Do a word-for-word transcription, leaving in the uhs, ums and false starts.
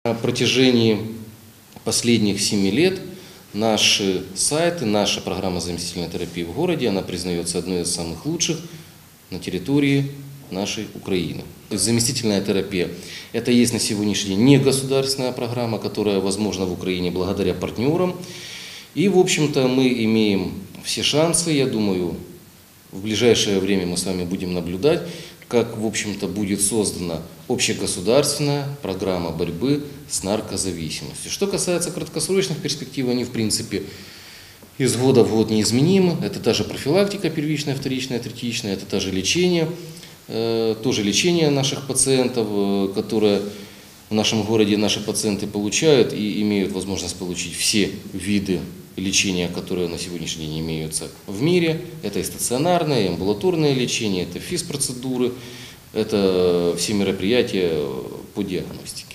На протяжении последних семи лет наши сайты, наша программа заместительной терапии в городе, она признается одной из самых лучших на территории нашей Украины. Заместительная терапия – это есть на сегодняшний день не государственная программа, которая возможна в Украине благодаря партнерам. И, в общем-то, мы имеем все шансы, я думаю, в ближайшее время мы с вами будем наблюдать, как, в общем-то, будет создана общегосударственная программа борьбы с наркозависимостью. Что касается краткосрочных перспектив, они, в принципе, из года в год неизменимы. Это та же профилактика первичная, вторичная, третичная, это та же лечение, э, тоже лечение наших пациентов, э, которое в нашем городе наши пациенты получают и имеют возможность получить все виды лечения, которые на сегодняшний день имеются в мире. Это и стационарное, и амбулаторное лечение, это физпроцедуры, это все мероприятия по диагностике.